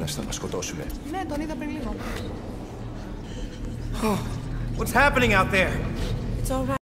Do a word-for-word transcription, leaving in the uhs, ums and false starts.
ένας θα μας σκοτώσουνε. Ναι, τον είδα πριν λίγο. What's happening out there? It's all right.